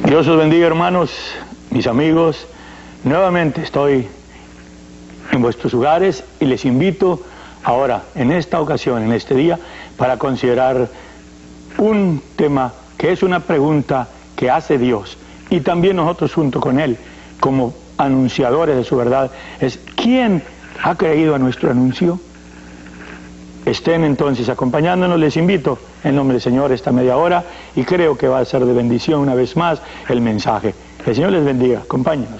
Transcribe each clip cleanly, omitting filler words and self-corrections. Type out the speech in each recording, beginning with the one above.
Dios os bendiga, hermanos, mis amigos. Nuevamente estoy en vuestros hogares y les invito ahora, en esta ocasión, en este día, para considerar un tema que es una pregunta que hace Dios y también nosotros junto con Él, como anunciadores de su verdad, es ¿quién ha creído a nuestro anuncio? Estén entonces acompañándonos, les invito en nombre del Señor esta media hora y creo que va a ser de bendición una vez más el mensaje. El Señor les bendiga, acompáñenos.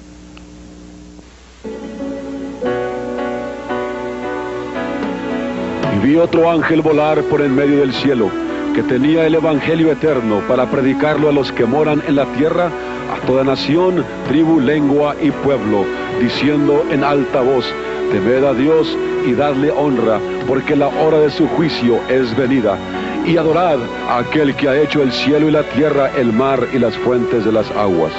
Y vi otro ángel volar por en medio del cielo, que tenía el evangelio eterno para predicarlo a los que moran en la tierra, a toda nación, tribu, lengua y pueblo, diciendo en alta voz: temed a Dios y dadle honra, porque la hora de su juicio es venida. Y adorad a aquel que ha hecho el cielo y la tierra, el mar y las fuentes de las aguas.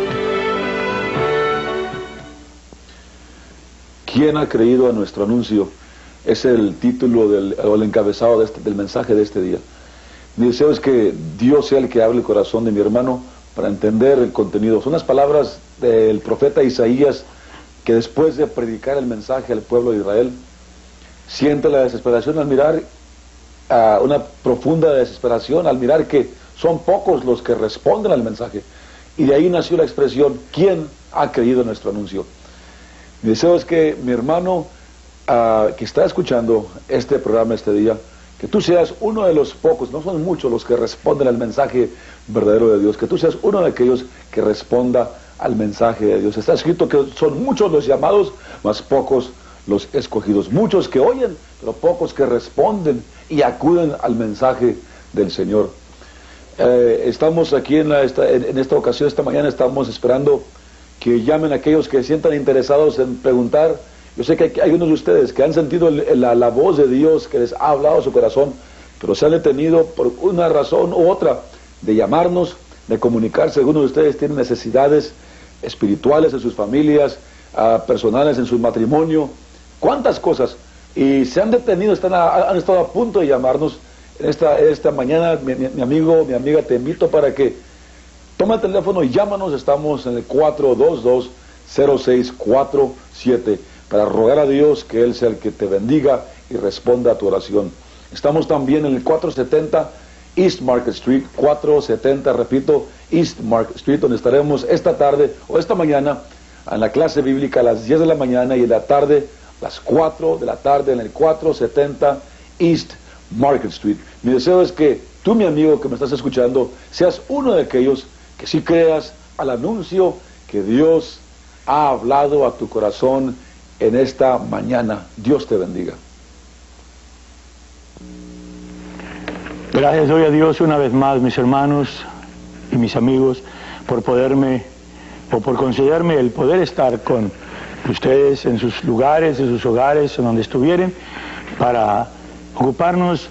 ¿Quién ha creído a nuestro anuncio? Es el título o el encabezado del mensaje de este día. Mi deseo es que Dios sea el que hable el corazón de mi hermano para entender el contenido. Son las palabras del profeta Isaías, que después de predicar el mensaje al pueblo de Israel, siente la desesperación al mirar, una profunda desesperación al mirar que son pocos los que responden al mensaje. Y de ahí nació la expresión: ¿quién ha creído en nuestro anuncio? Mi deseo es que mi hermano que está escuchando este programa este día, que tú seas uno de los pocos, no son muchos los que responden al mensaje verdadero de Dios, que tú seas uno de aquellos que responda al mensaje de Dios. Está escrito que son muchos los llamados, mas pocos los escogidos. Muchos que oyen, pero pocos que responden y acuden al mensaje del Señor. Estamos aquí en esta ocasión, esta mañana, estamos esperando que llamen a aquellos que se sientan interesados en preguntar. Yo sé que hay unos de ustedes que han sentido la voz de Dios que les ha hablado a su corazón, pero se han detenido por una razón u otra de llamarnos, de comunicarse. Algunos de ustedes tienen necesidades espirituales en sus familias, personales en su matrimonio, cuántas cosas, y se han detenido, han estado a punto de llamarnos. En esta mañana, mi amigo, mi amiga, te invito para que toma el teléfono y llámanos. Estamos en el 422-0647 para rogar a Dios que Él sea el que te bendiga y responda a tu oración. Estamos también en el 470 East Market Street, 470, repito, East Market Street, donde estaremos esta tarde o esta mañana en la clase bíblica a las 10 de la mañana y en la tarde a las 4 de la tarde en el 470 East Market Street. Mi deseo es que tú, mi amigo que me estás escuchando, seas uno de aquellos que sí creas al anuncio que Dios ha hablado a tu corazón en esta mañana. Dios te bendiga. Gracias doy a Dios una vez más, mis hermanos y mis amigos, por concederme el poder estar con ustedes en sus lugares, en sus hogares, en donde estuvieren, para ocuparnos,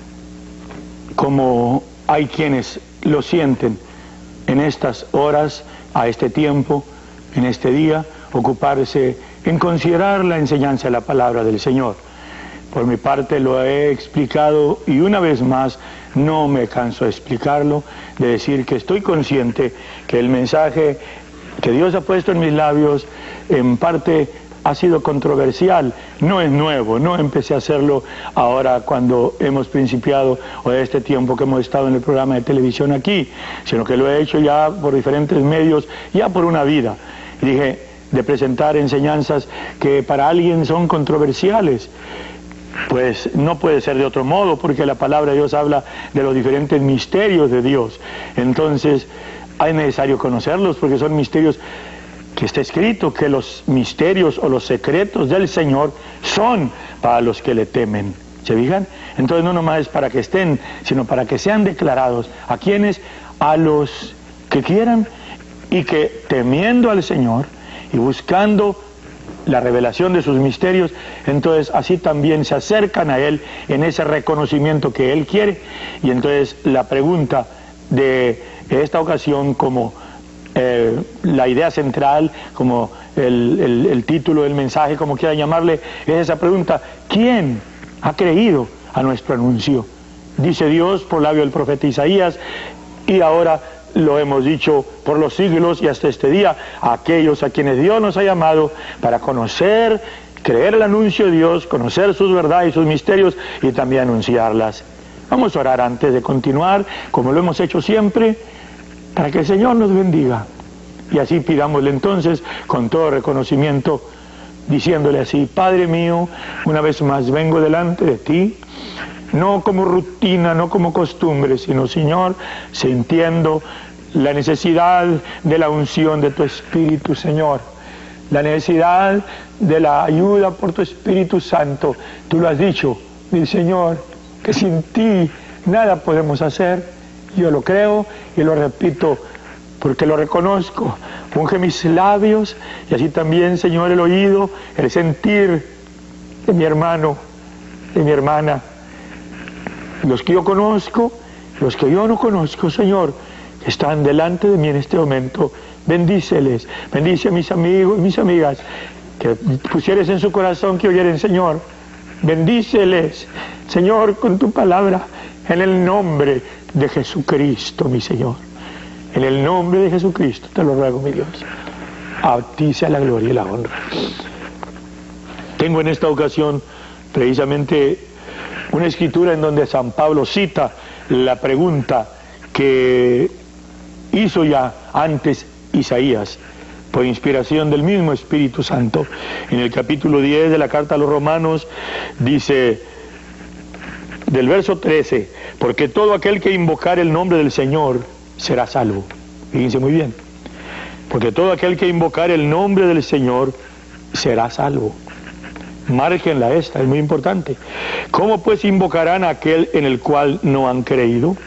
como hay quienes lo sienten en estas horas, a este tiempo, en este día, ocuparse en considerar la enseñanza de la palabra del Señor. Por mi parte lo he explicado y una vez más no me canso de explicarlo, de decir que estoy consciente que el mensaje que Dios ha puesto en mis labios en parte ha sido controversial, no es nuevo, no empecé a hacerlo ahora cuando hemos principiado o de este tiempo que hemos estado en el programa de televisión aquí, sino que lo he hecho ya por diferentes medios, ya por una vida. Y dije, de presentar enseñanzas que para alguien son controversiales, pues no puede ser de otro modo, porque la palabra de Dios habla de los diferentes misterios de Dios. Entonces es necesario conocerlos, porque son misterios que está escrito que los misterios o los secretos del Señor son para los que le temen. ¿Se fijan? Entonces no nomás es para que estén, sino para que sean declarados. ¿A quiénes? A los que quieran y que, temiendo al Señor y buscando la revelación de sus misterios, entonces así también se acercan a Él en ese reconocimiento que Él quiere. Y entonces la pregunta de esta ocasión, como la idea central, como el título del mensaje, como quiera llamarle, es esa pregunta: ¿quién ha creído a nuestro anuncio? Dice Dios por labio del profeta Isaías, y ahora lo hemos dicho por los siglos y hasta este día, a aquellos a quienes Dios nos ha llamado para conocer, creer el anuncio de Dios, conocer sus verdades y sus misterios y también anunciarlas. Vamos a orar antes de continuar, como lo hemos hecho siempre, para que el Señor nos bendiga. Y así pidámosle entonces, con todo reconocimiento, diciéndole así: Padre mío, una vez más vengo delante de ti, no como rutina, no como costumbre, sino, Señor, sintiendo la necesidad de la unción de tu Espíritu, Señor, la necesidad de la ayuda por tu Espíritu Santo. Tú lo has dicho, mi Señor, que sin ti nada podemos hacer. Yo lo creo y lo repito porque lo reconozco. Unge mis labios y así también, Señor, el oído, el sentir de mi hermano, de mi hermana, los que yo conozco, los que yo no conozco, Señor, que están delante de mí en este momento. Bendíceles, bendice a mis amigos y mis amigas, que pusieres en su corazón que oyeren, Señor. Bendíceles, Señor, con tu palabra, en el nombre de Jesucristo, mi Señor. En el nombre de Jesucristo te lo ruego, mi Dios. A ti sea la gloria y la honra. Tengo en esta ocasión precisamente una escritura en donde San Pablo cita la pregunta que hizo ya antes Isaías, por inspiración del mismo Espíritu Santo. En el capítulo 10 de la carta a los Romanos dice, del verso 13, porque todo aquel que invocar el nombre del Señor será salvo. Fíjense muy bien, porque todo aquel que invocar el nombre del Señor será salvo. Márquenla esta, es muy importante. ¿Cómo pues invocarán a aquel en el cual no han creído?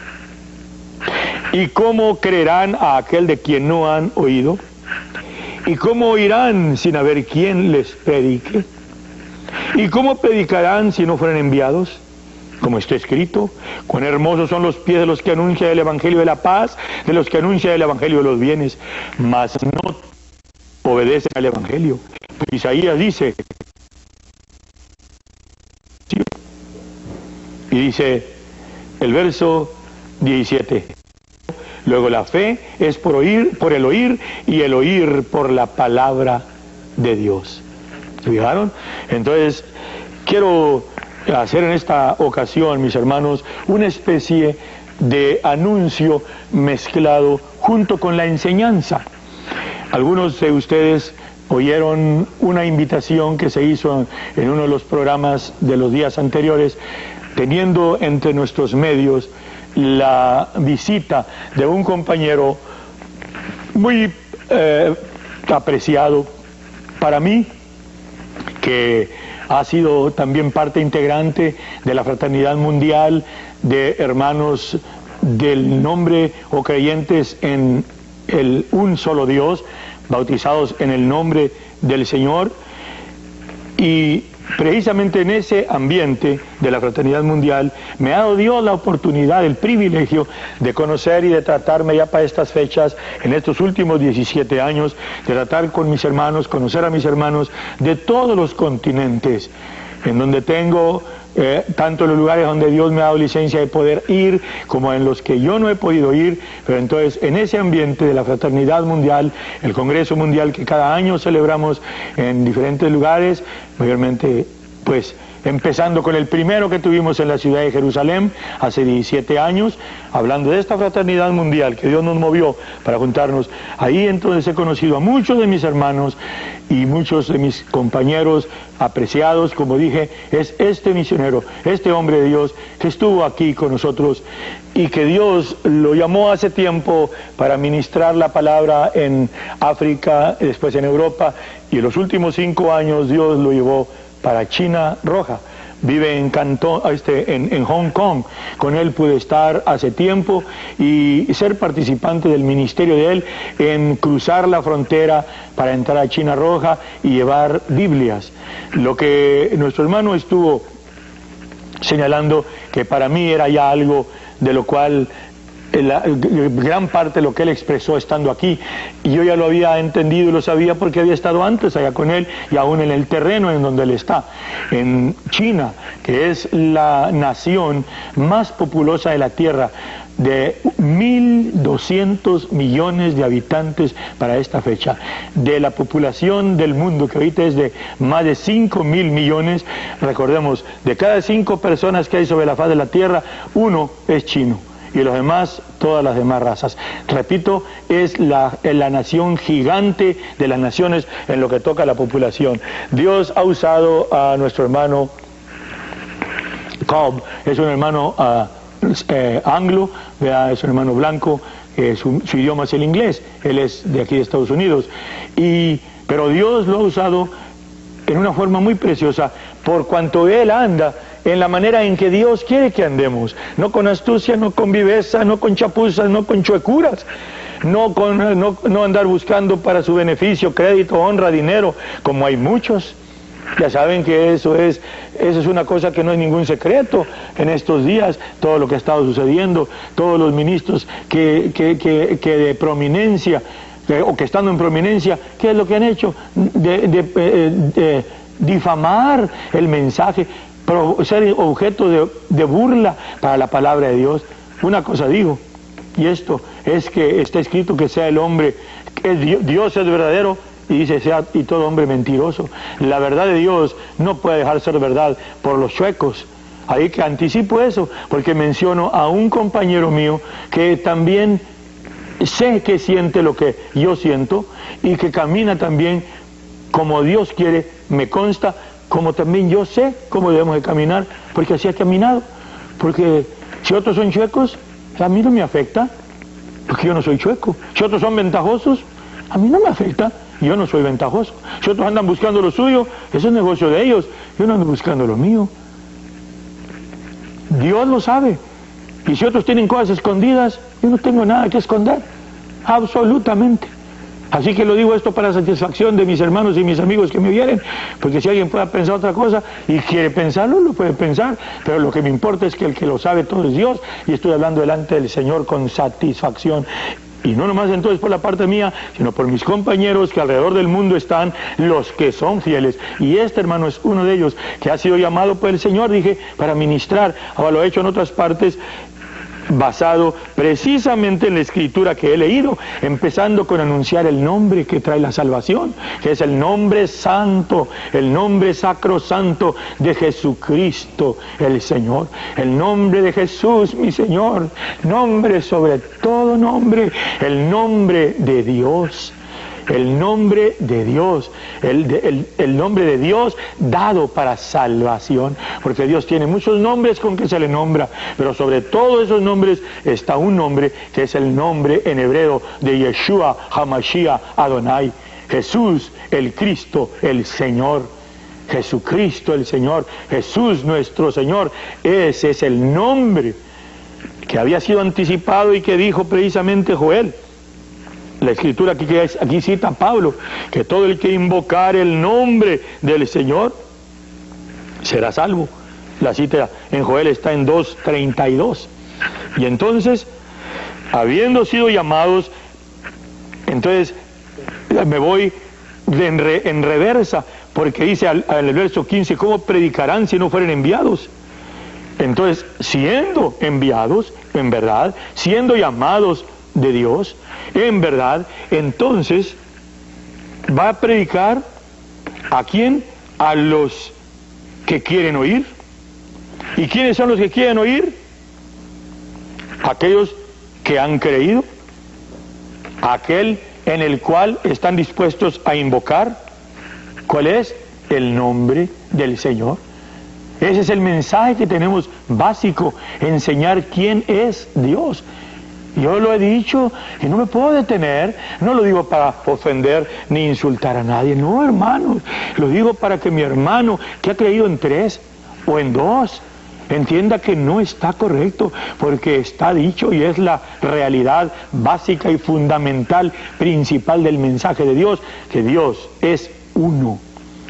¿Y cómo creerán a aquel de quien no han oído? ¿Y cómo oirán sin haber quien les predique? ¿Y cómo predicarán si no fueran enviados? Como está escrito, cuán hermosos son los pies de los que anuncian el evangelio de la paz, de los que anuncian el evangelio de los bienes, mas no obedecen al evangelio. Isaías dice, y dice el verso 17, luego la fe es por el oír, y el oír por la palabra de Dios. ¿Se fijaron? Entonces, quiero hacer en esta ocasión, mis hermanos, una especie de anuncio mezclado junto con la enseñanza. Algunos de ustedes oyeron una invitación que se hizo en uno de los programas de los días anteriores, teniendo entre nuestros medios la visita de un compañero muy apreciado para mí, que ha sido también parte integrante de la Fraternidad Mundial de Hermanos del Nombre o creyentes en un solo Dios, bautizados en el nombre del Señor. Y precisamente en ese ambiente de la Fraternidad Mundial me ha dado Dios la oportunidad, el privilegio de conocer y de tratarme ya para estas fechas, en estos últimos 17 años, de tratar con mis hermanos, conocer a mis hermanos de todos los continentes, en donde tengo tanto en los lugares donde Dios me ha dado licencia de poder ir, como en los que yo no he podido ir. Pero entonces, en ese ambiente de la Fraternidad Mundial, el Congreso Mundial que cada año celebramos en diferentes lugares, mayormente, pues, empezando con el primero que tuvimos en la ciudad de Jerusalén, hace 17 años, hablando de esta Fraternidad Mundial que Dios nos movió para juntarnos. Ahí entonces he conocido a muchos de mis hermanos y muchos de mis compañeros apreciados. Como dije, es este misionero, este hombre de Dios que estuvo aquí con nosotros y que Dios lo llamó hace tiempo para ministrar la palabra en África, después en Europa, y en los últimos 5 años Dios lo llevó para China Roja. Vive en Hong Kong. Con él pude estar hace tiempo y ser participante del ministerio de él en cruzar la frontera para entrar a China Roja y llevar Biblias. Lo que nuestro hermano estuvo señalando, que para mí era ya algo de lo cual gran parte de lo que él expresó estando aquí, y yo ya lo había entendido y lo sabía porque había estado antes allá con él y aún en el terreno en donde él está, en China, que es la nación más populosa de la tierra, de 1.200 millones de habitantes para esta fecha. De la población del mundo, que ahorita es de más de 5.000 millones, recordemos, de cada 5 personas que hay sobre la faz de la tierra, 1 es chino. Y los demás, todas las demás razas. Repito, es la nación gigante de las naciones en lo que toca a la población. Dios ha usado a nuestro hermano Cobb, es un hermano anglo, es un hermano blanco, su idioma es el inglés, él es de aquí de Estados Unidos. Pero Dios lo ha usado en una forma muy preciosa, por cuanto él anda en la manera en que Dios quiere que andemos, no con astucia, no con viveza, no con chapuzas, no con chuecuras, no andar buscando para su beneficio, crédito, honra, dinero, como hay muchos. Ya saben que eso es una cosa que no es ningún secreto en estos días, todo lo que ha estado sucediendo, todos los ministros que de prominencia, o que estando en prominencia, ¿qué es lo que han hecho? Difamar el mensaje, ser objeto de burla para la palabra de Dios. Una cosa digo, y esto es que está escrito que sea el hombre, que Dios es verdadero, y dice sea y todo hombre mentiroso. La verdad de Dios no puede dejar ser verdad por los chuecos. Ahí que anticipo eso, porque menciono a un compañero mío que también sé que siente lo que yo siento y que camina también como Dios quiere, me consta, como también yo sé cómo debemos de caminar, porque así ha caminado. Porque si otros son chuecos, a mí no me afecta, porque yo no soy chueco. Si otros son ventajosos, a mí no me afecta, yo no soy ventajoso. Si otros andan buscando lo suyo, eso es negocio de ellos, yo no ando buscando lo mío. Dios lo sabe. Y si otros tienen cosas escondidas, yo no tengo nada que esconder, absolutamente. Así que lo digo esto para satisfacción de mis hermanos y mis amigos que me vienen, porque si alguien pueda pensar otra cosa y quiere pensarlo, lo puede pensar, pero lo que me importa es que el que lo sabe todo es Dios, y estoy hablando delante del Señor con satisfacción. Y no nomás entonces por la parte mía, sino por mis compañeros que alrededor del mundo están, los que son fieles. Y este hermano es uno de ellos, que ha sido llamado por el Señor, dije, para ministrar. Ahora lo he hecho en otras partes, basado precisamente en la escritura que he leído, empezando con anunciar el nombre que trae la salvación, que es el nombre santo, el nombre sacrosanto de Jesucristo el Señor, el nombre de Jesús mi Señor, nombre sobre todo nombre, el nombre de Dios. El nombre de Dios, el nombre de Dios dado para salvación, porque Dios tiene muchos nombres con que se le nombra, pero sobre todos esos nombres está un nombre que es el nombre en hebreo de Yeshua HaMashiach Adonai, Jesús el Cristo el Señor, Jesucristo el Señor, Jesús nuestro Señor. Ese es el nombre que había sido anticipado y que dijo precisamente Joel. La escritura aquí cita a Pablo, que todo el que invocar el nombre del Señor será salvo. La cita en Joel está en 2:32. Y entonces, habiendo sido llamados, entonces me voy en reversa, porque dice en el verso 15, ¿cómo predicarán si no fueren enviados? Entonces, siendo enviados, en verdad, siendo llamados de Dios, en verdad, entonces va a predicar ¿a quién? A los que quieren oír. ¿Y quiénes son los que quieren oír? Aquellos que han creído, aquel en el cual están dispuestos a invocar. ¿Cuál es? El nombre del Señor. Ese es el mensaje que tenemos básico, enseñar quién es Dios. Yo lo he dicho y no me puedo detener, no lo digo para ofender ni insultar a nadie, no hermanos, lo digo para que mi hermano que ha creído en 3 o en 2 entienda que no está correcto, porque está dicho y es la realidad básica y fundamental, principal del mensaje de Dios, que Dios es uno.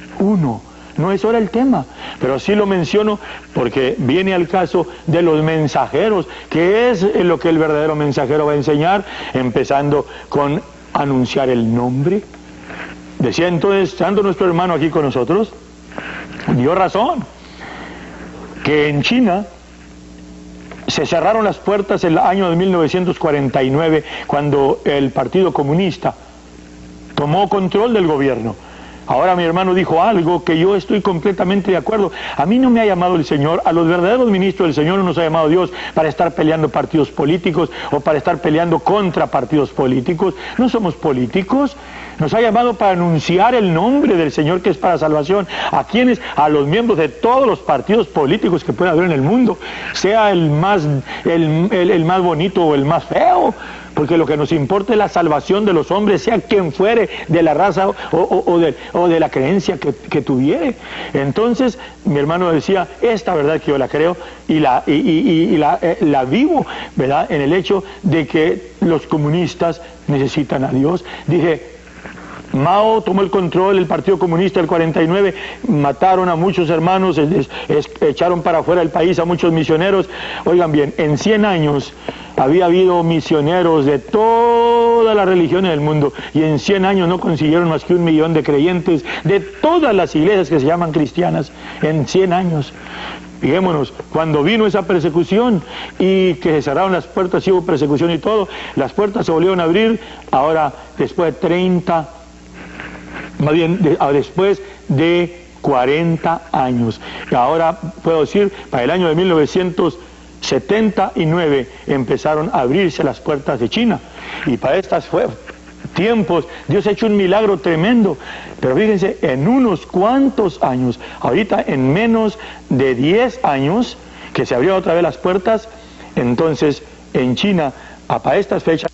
No es ahora el tema, pero sí lo menciono porque viene al caso de los mensajeros, que es lo que el verdadero mensajero va a enseñar, empezando con anunciar el nombre. Decía entonces, estando nuestro hermano aquí con nosotros, dio razón, que en China Se cerraron las puertas en el año de 1949, cuando el Partido Comunista tomó control del gobierno. Ahora mi hermano dijo algo que yo estoy completamente de acuerdo. A mí no me ha llamado el Señor, a los verdaderos ministros del Señor no nos ha llamado Dios para estar peleando partidos políticos o para estar peleando contra partidos políticos. No somos políticos. Nos ha llamado para anunciar el nombre del Señor, que es para salvación. ¿A quiénes? A los miembros de todos los partidos políticos que pueda haber en el mundo, sea el más bonito o el más feo, porque lo que nos importa es la salvación de los hombres, sea quien fuere, de la raza o de la creencia que tuviere. Entonces mi hermano decía, esta verdad que yo la creo y la vivo, ¿verdad?, en el hecho de que los comunistas necesitan a Dios. Dije, Mao tomó el control, el Partido Comunista, el 49, mataron a muchos hermanos, echaron para afuera del país a muchos misioneros. Oigan bien, en 100 años había habido misioneros de todas las religiones del mundo, y en 100 años no consiguieron más que 1 millón de creyentes de todas las iglesias que se llaman cristianas, en 100 años. Fijémonos, cuando vino esa persecución y que se cerraron las puertas y hubo persecución y todo, las puertas se volvieron a abrir. Ahora, después de 40 años. Y ahora puedo decir, para el año de 1979 empezaron a abrirse las puertas de China. Y para estos tiempos Dios ha hecho un milagro tremendo. Pero fíjense, en unos cuantos años, ahorita en menos de 10 años, que se abrieron otra vez las puertas, entonces en China, para estas fechas,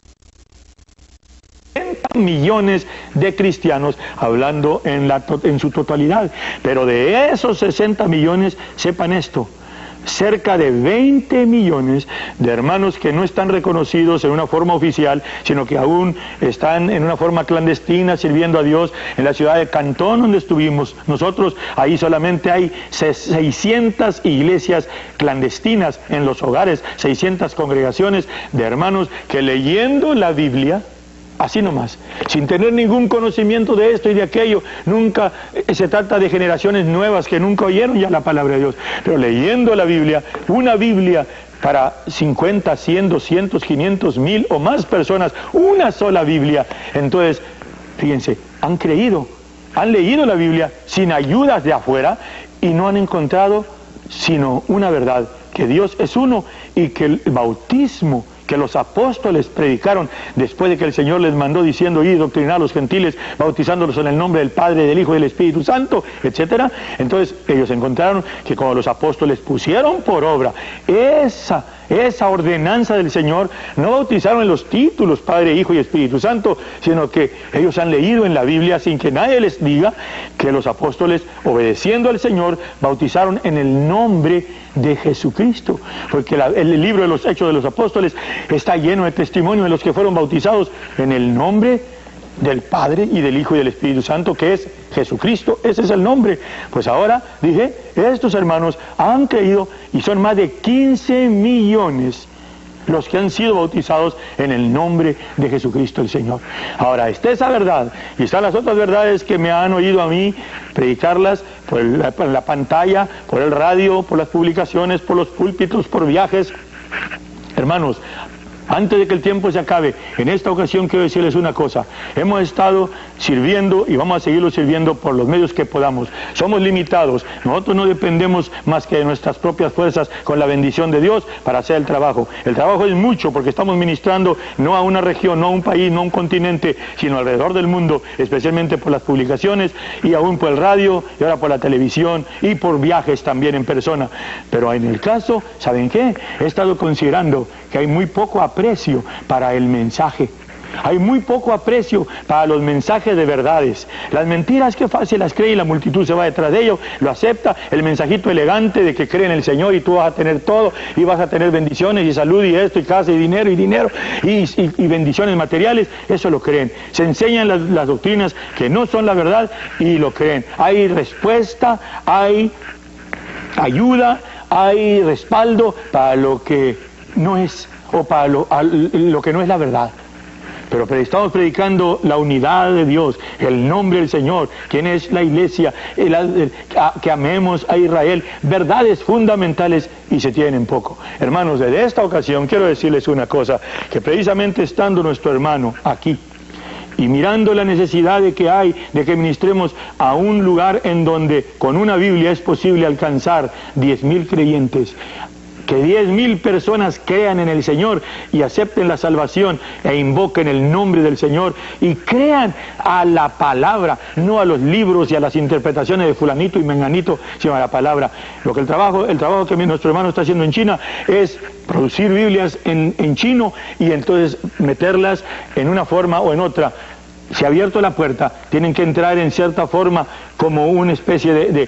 millones de cristianos, hablando en su totalidad. Pero de esos 60 millones, sepan esto, cerca de 20 millones de hermanos que no están reconocidos en una forma oficial, sino que aún están en una forma clandestina sirviendo a Dios. En la ciudad de Cantón, donde estuvimos nosotros, ahí solamente hay 600 iglesias clandestinas en los hogares, 600 congregaciones de hermanos que, leyendo la Biblia así nomás, sin tener ningún conocimiento de esto y de aquello, nunca se trata de generaciones nuevas que nunca oyeron ya la palabra de Dios, pero leyendo la Biblia, una Biblia para 50, 100, 200, 500, 1000 o más personas, una sola Biblia. Entonces, fíjense, han creído, han leído la Biblia sin ayudas de afuera y no han encontrado sino una verdad, que Dios es uno y que el bautismo que los apóstoles predicaron después de que el Señor les mandó diciendo, id, doctrinar a los gentiles, bautizándolos en el nombre del Padre, del Hijo y del Espíritu Santo, etcétera. Entonces ellos encontraron que cuando los apóstoles pusieron por obra esa ordenanza del Señor, no bautizaron en los títulos Padre, Hijo y Espíritu Santo, sino que ellos han leído en la Biblia, sin que nadie les diga, que los apóstoles, obedeciendo al Señor, bautizaron en el nombre de Jesucristo, porque el libro de los Hechos de los Apóstoles está lleno de testimonio de los que fueron bautizados en el nombre del Padre y del Hijo y del Espíritu Santo, que es Jesucristo. Ese es el nombre. Pues ahora, dije, estos hermanos han creído y son más de 15 millones los que han sido bautizados en el nombre de Jesucristo el Señor. Ahora, está esa verdad y están las otras verdades que me han oído a mí predicarlas por la pantalla, por el radio, por las publicaciones, por los púlpitos, por viajes. Hermanos, antes de que el tiempo se acabe, en esta ocasión quiero decirles una cosa. Hemos estado sirviendo y vamos a seguirlo sirviendo por los medios que podamos. Somos limitados. Nosotros no dependemos más que de nuestras propias fuerzas, con la bendición de Dios, para hacer el trabajo. El trabajo es mucho porque estamos ministrando no a una región, no a un país, no a un continente, sino alrededor del mundo, especialmente por las publicaciones y aún por el radio y ahora por la televisión y por viajes también en persona. Pero en el caso, ¿saben qué? He estado considerando que hay muy poco aprecio para el mensaje. Hay muy poco aprecio para los mensajes de verdades. Las mentiras, qué fácil las cree y la multitud se va detrás de ello, lo acepta. El mensajito elegante de que cree en el Señor y tú vas a tener todo y vas a tener bendiciones y salud y esto y casa y dinero y bendiciones materiales, eso lo creen. Se enseñan las doctrinas que no son la verdad y lo creen. Hay respuesta, hay ayuda, hay respaldo para lo que no es, o para lo que no es la verdad. pero estamos predicando la unidad de Dios, el nombre del Señor, quién es la iglesia, que amemos a Israel, verdades fundamentales, y se tienen poco. Hermanos, desde esta ocasión quiero decirles una cosa, que precisamente estando nuestro hermano aquí, y mirando la necesidad de que hay, de que ministremos a un lugar en donde con una Biblia es posible alcanzar 10,000 creyentes, que 10,000 personas crean en el Señor y acepten la salvación e invoquen el nombre del Señor y crean a la palabra, no a los libros y a las interpretaciones de fulanito y menganito, sino a la palabra. Lo que el trabajo que nuestro hermano está haciendo en China es producir Biblias en chino y entonces meterlas en una forma o en otra. Se ha abierto la puerta, tienen que entrar en cierta forma como una especie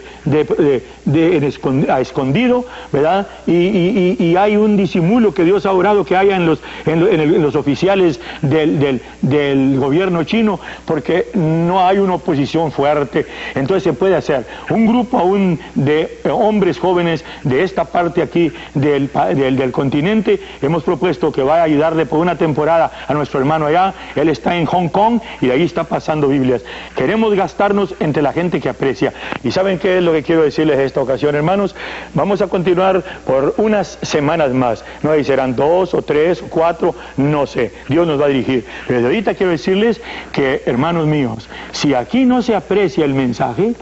a escondido, ¿verdad? Y hay un disimulo que Dios ha orado que haya en los oficiales del gobierno chino, porque no hay una oposición fuerte. Entonces se puede hacer. Un grupo aún de hombres jóvenes de esta parte aquí del continente, hemos propuesto que vaya a ayudarle por una temporada a nuestro hermano allá. Él está en Hong Kong y de ahí está pasando Biblias. Queremos gastarnos entre la gente que aprecia. ¿Y saben qué es lo que quiero decirles en esta ocasión, hermanos? Vamos a continuar por unas semanas más. No ahí serán 2 o 3 o 4, no sé. Dios nos va a dirigir. Pero de ahorita quiero decirles que, hermanos míos, si aquí no se aprecia el mensaje,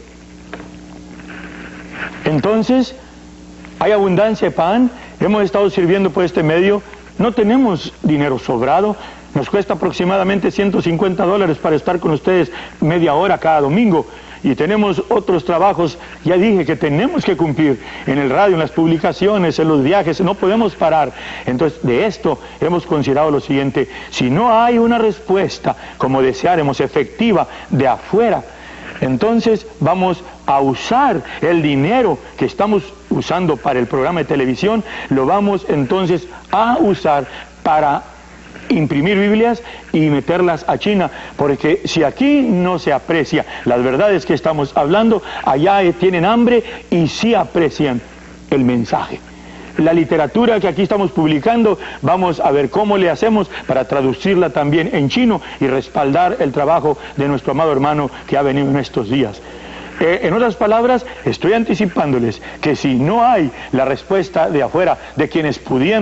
entonces hay abundancia de pan. Hemos estado sirviendo por este medio. No tenemos dinero sobrado. Nos cuesta aproximadamente $150 para estar con ustedes media hora cada domingo. Y tenemos otros trabajos, ya dije, que tenemos que cumplir en el radio, en las publicaciones, en los viajes, no podemos parar. Entonces, de esto hemos considerado lo siguiente: si no hay una respuesta, como deseáramos, efectiva, de afuera, entonces vamos a usar el dinero que estamos usando para el programa de televisión, lo vamos entonces a usar para imprimir Biblias y meterlas a China, porque si aquí no se aprecia las verdades que estamos hablando, allá tienen hambre y sí aprecian el mensaje. La literatura que aquí estamos publicando, vamos a ver cómo le hacemos para traducirla también en chino y respaldar el trabajo de nuestro amado hermano que ha venido en estos días. En otras palabras, estoy anticipándoles que si no hay la respuesta de afuera, de quienes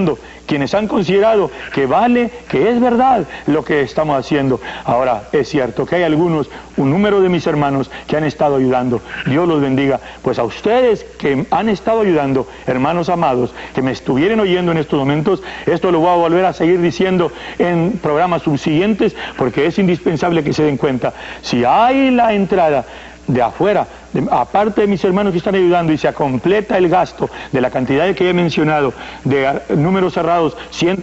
han considerado que vale, que es verdad lo que estamos haciendo. Ahora, es cierto que hay un número de mis hermanos que han estado ayudando. Dios los bendiga. Pues a ustedes que han estado ayudando, hermanos amados, que me estuvieran oyendo en estos momentos, esto lo voy a volver a seguir diciendo en programas subsiguientes, porque es indispensable que se den cuenta. Si hay la entrada de afuera, aparte de mis hermanos que están ayudando, y se completa el gasto de la cantidad que he mencionado, de números cerrados,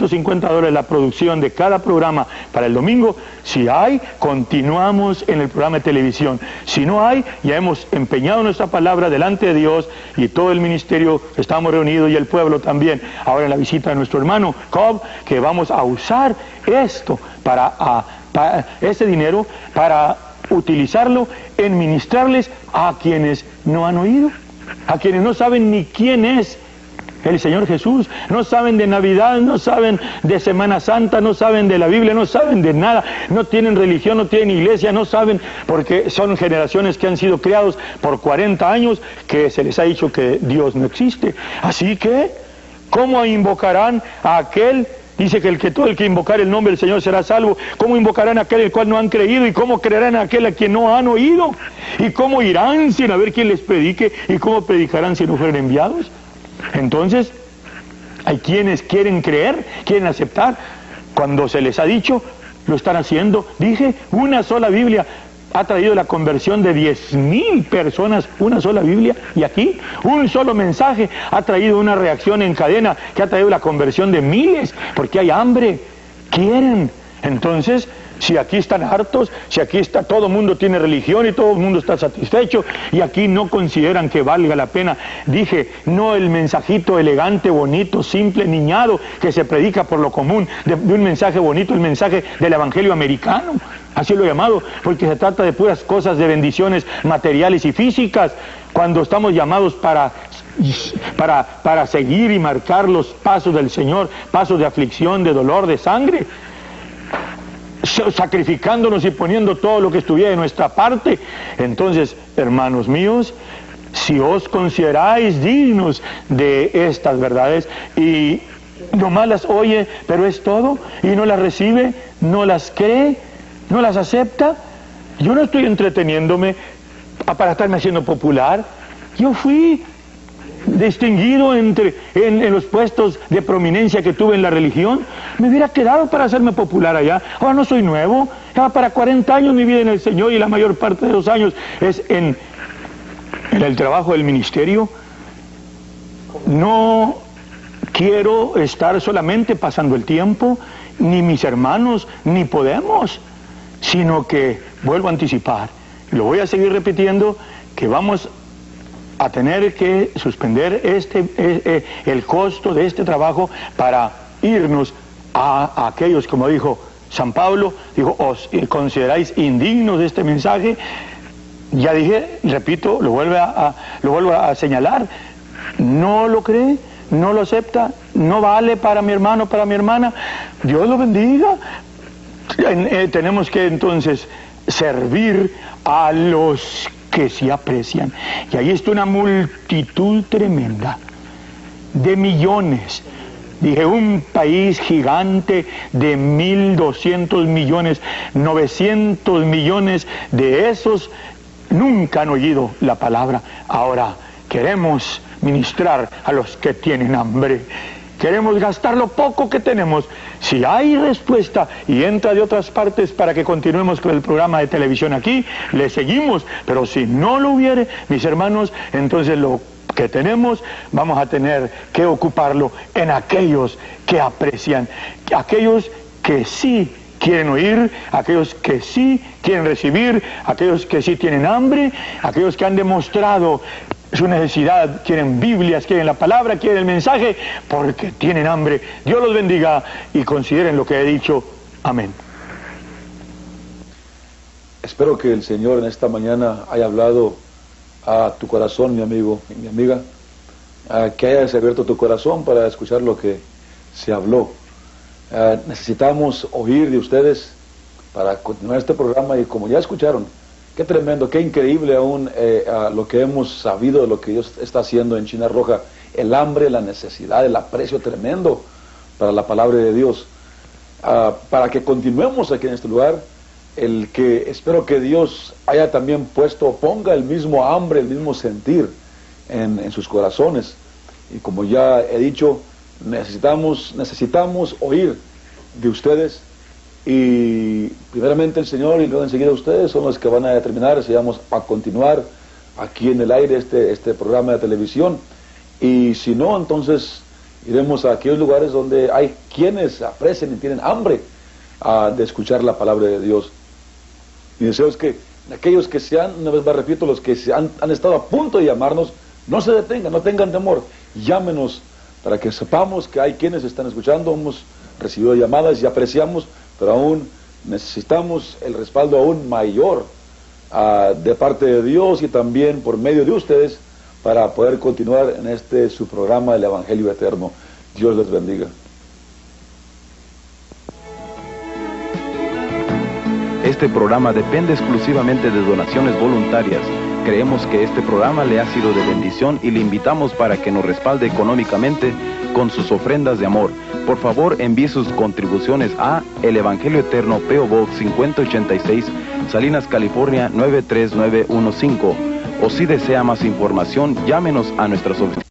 $150 la producción de cada programa para el domingo. Si hay, continuamos en el programa de televisión. Si no hay, ya hemos empeñado nuestra palabra delante de Dios y todo el ministerio, estamos reunidos, y el pueblo también, ahora en la visita de nuestro hermano Cobb, que vamos a usar esto para ese dinero para utilizarlo en ministrarles a quienes no han oído, a quienes no saben ni quién es el Señor Jesús, no saben de Navidad, no saben de Semana Santa, no saben de la Biblia, no saben de nada, no tienen religión, no tienen iglesia, no saben, porque son generaciones que han sido criados por 40 años, que se les ha dicho que Dios no existe. Así que, ¿cómo invocarán a aquel? Dice que todo el que invocar el nombre del Señor será salvo. ¿Cómo invocarán a aquel el cual no han creído? ¿Y cómo creerán a aquel a quien no han oído? ¿Y cómo irán sin haber quien les predique? ¿Y cómo predicarán si no fueren enviados? Entonces, hay quienes quieren creer, quieren aceptar. Cuando se les ha dicho, lo están haciendo. Dije, una sola Biblia ha traído la conversión de 10,000 personas, una sola Biblia, y aquí un solo mensaje ha traído una reacción en cadena que ha traído la conversión de miles, porque hay hambre, quieren. Entonces, si aquí están hartos, si aquí todo el mundo tiene religión y todo el mundo está satisfecho, y aquí no consideran que valga la pena, dije, no el mensajito elegante, bonito, simple, niñado, que se predica por lo común, de un mensaje bonito, el mensaje del evangelio americano, así lo he llamado, porque se trata de puras cosas de bendiciones materiales y físicas, cuando estamos llamados para seguir y marcar los pasos del Señor, pasos de aflicción, de dolor, de sangre. sacrificándonos y poniendo todo lo que estuviera de nuestra parte. Entonces, hermanos míos, si os consideráis dignos de estas verdades y nomás las oye, pero es todo, y no las recibe, no las cree, no las acepta, yo no estoy entreteniéndome para estarme haciendo popular. Yo fui distinguido en los puestos de prominencia que tuve en la religión. Me hubiera quedado para hacerme popular allá. Ahora no soy nuevo, ya para 40 años mi vida en el Señor, y la mayor parte de los años es en el trabajo del ministerio. No quiero estar solamente pasando el tiempo, ni mis hermanos, ni podemos, sino que vuelvo a anticipar, lo voy a seguir repitiendo, que vamos a tener que suspender el costo de este trabajo para irnos a aquellos, como dijo San Pablo, dijo, os consideráis indignos de este mensaje. Ya dije, repito, lo vuelvo a señalar, no lo cree, no lo acepta, no vale para mi hermano, para mi hermana. Dios lo bendiga. Tenemos que entonces servir a los que sí aprecian. Y ahí está una multitud tremenda de millones. Dije, un país gigante de 1.200 millones, 900 millones de esos nunca han oído la palabra. Ahora queremos ministrar a los que tienen hambre. Queremos gastar lo poco que tenemos. Si hay respuesta y entra de otras partes para que continuemos con el programa de televisión aquí, le seguimos. Pero si no lo hubiere, mis hermanos, entonces lo que tenemos vamos a tener que ocuparlo en aquellos que aprecian, aquellos que sí quieren oír, aquellos que sí quieren recibir, aquellos que sí tienen hambre, aquellos que han demostrado su necesidad, quieren Biblias, quieren la palabra, quieren el mensaje, porque tienen hambre. Dios los bendiga y consideren lo que he dicho. Amén. Espero que el Señor en esta mañana haya hablado a tu corazón, mi amigo y mi amiga, que hayas abierto tu corazón para escuchar lo que se habló. Necesitamos oír de ustedes para continuar este programa, y como ya escucharon, qué tremendo, qué increíble aún lo que hemos sabido de lo que Dios está haciendo en China Roja, el hambre, la necesidad, el aprecio tremendo para la palabra de Dios. Para que continuemos aquí en este lugar, el que espero que Dios haya también ponga el mismo hambre, el mismo sentir en sus corazones. Y como ya he dicho, necesitamos oír de ustedes, y primeramente el Señor y luego enseguida ustedes son los que van a determinar si vamos a continuar aquí en el aire este programa de televisión, y si no, entonces iremos a aquellos lugares donde hay quienes aprecian y tienen hambre de escuchar la palabra de Dios. Mi deseo es que aquellos que una vez más repito, los que han estado a punto de llamarnos, no se detengan, no tengan temor, llámenos para que sepamos que hay quienes están escuchando. Hemos recibido llamadas y apreciamos, pero aún necesitamos el respaldo aún mayor de parte de Dios y también por medio de ustedes para poder continuar en su programa del Evangelio Eterno. Dios les bendiga. Este programa depende exclusivamente de donaciones voluntarias. Creemos que este programa le ha sido de bendición y le invitamos para que nos respalde económicamente con sus ofrendas de amor. Por favor, envíe sus contribuciones a El Evangelio Eterno, P.O. Box 5086, Salinas, California 93915. O si desea más información, llámenos a nuestras oficinas.